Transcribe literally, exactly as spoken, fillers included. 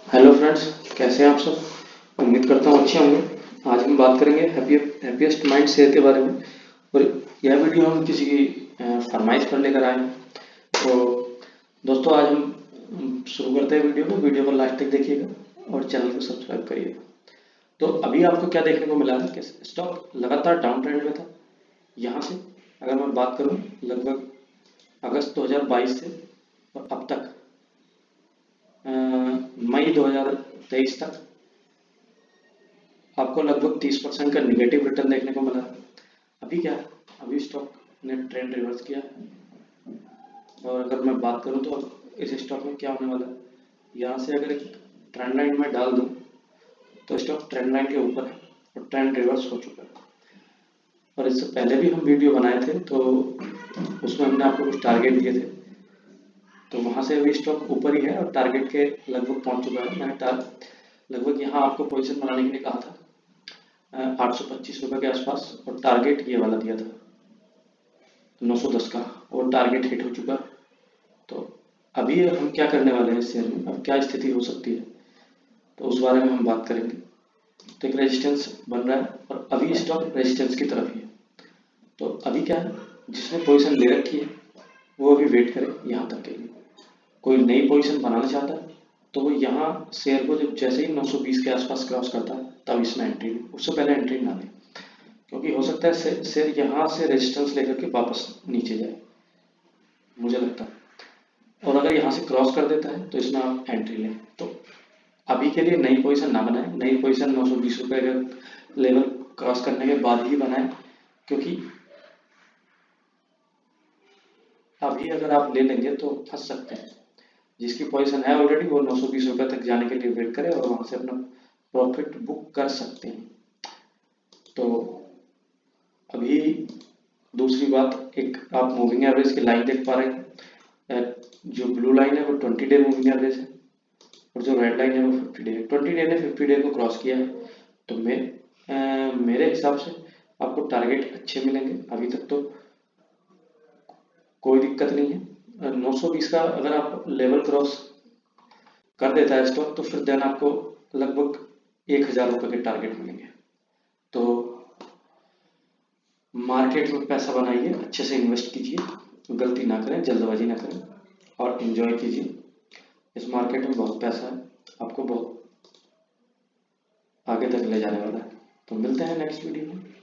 Hello friends, कैसे हैं आप सब। उम्मीद करता हूँ अच्छे होंगे। आज हम बात करेंगे हैप्पी हैप्पीएस्ट माइंड शेयर के बारे में। और यह वीडियो हम किसी की अ, फरमाइश पर लेकर आए हैं। तो दोस्तों, आज हम शुरू करते हैं वीडियो को। वीडियो को लास्ट तक देखिएगा और चैनल को सब्सक्राइब करिएगा। तो अभी आपको क्या देखने को मिला है कि स्टॉक लगातार डाउन ट्रेंड में था। यहाँ से अगर मैं बात करूँ, लगभग अगस्त दो हज़ार बाईस से और अब तक मई दो हज़ार तेईस तक आपको लगभग तीस परसेंट का निगेटिव रिटर्न देखने को मिला है। अभी क्या है, अभी स्टॉक ने ट्रेंड रिवर्स किया है। और अगर मैं बात करूं तो इस स्टॉक में क्या होने वाला है, यहाँ से अगर एक ट्रेंड लाइन में डाल दूं तो स्टॉक ट्रेंड लाइन के ऊपर है और ट्रेंड रिवर्स हो चुका है। और इससे पहले भी हम वीडियो बनाए थे, तो उसमें हमने आपको कुछ टारगेट दिए थे। तो वहां से अभी स्टॉक ऊपर ही है और टारगेट के लगभग पहुंच चुका है। मैंने लगभग यहाँ आपको पोजीशन बनाने के लिए कहा था आठ सौ पच्चीस रुपये के आसपास, और टारगेट ये वाला दिया था नौ सौ दस का, और टारगेट हिट हो चुका। तो अभी हम क्या करने वाले हैं इस शेयर में, अब क्या स्थिति हो सकती है, तो उस बारे में हम बात करेंगे। तो एक रेजिस्टेंस बन रहा है और अभी स्टॉक रेजिस्टेंस की तरफ ही है। तो अभी क्या है, जिसने पोजीशन ले रखी है वो अभी वेट करे यहाँ तक के लिए। कोई नई पोजीशन बनाना चाहता है तो वो यहाँ शेयर को जब जैसे ही नौ सौ बीस के आसपास क्रॉस करता है तब इसमें एंट्री ले, उससे पहले एंट्री ना ले, क्योंकि हो सकता है शेयर यहाँ से रेजिस्टेंस लेकर के वापस नीचे जाए, मुझे लगता है। और अगर यहाँ से क्रॉस कर देता है तो इसमें आप एंट्री लें। तो अभी के लिए नई पोजीशन ना बनाए, नई पोजीशन नौ सौ बीस रुपये का लेवल क्रॉस करने के बाद ही बनाए, क्योंकि अभी अगर आप ले लेंगे तो फंस सकते हैं। जिसकी पोजीशन है ऑलरेडी वो नौ सौ बीस रुपये तक जाने के लिए वेट करे और वहां से अपना प्रॉफिट बुक कर सकते हैं। तो अभी दूसरी बात, एक आप मूविंग एवरेज की लाइन देख पा रहे हैं। जो ब्लू लाइन है वो ट्वेंटी डे मूविंग एवरेज है और जो रेड लाइन है वो फिफ्टी डे। ट्वेंटी डे ने फिफ्टी डे को क्रॉस किया है, तो मे, आ, मेरे हिसाब से आपको टारगेट अच्छे मिलेंगे। अभी तक तो कोई दिक्कत नहीं है। नौ सौ बीस का अगर आप लेवल क्रॉस कर देता है स्टॉक, तो फिर देन आपको लगभग एक हजार रुपये के टारगेट मिलेंगे। तो मार्केट में पैसा बनाइए, अच्छे से इन्वेस्ट कीजिए, गलती ना करें, जल्दबाजी ना करें और एंजॉय कीजिए। इस मार्केट में बहुत पैसा है, आपको बहुत आगे तक ले जाने वाला है। तो मिलते हैं नेक्स्ट वीडियो में।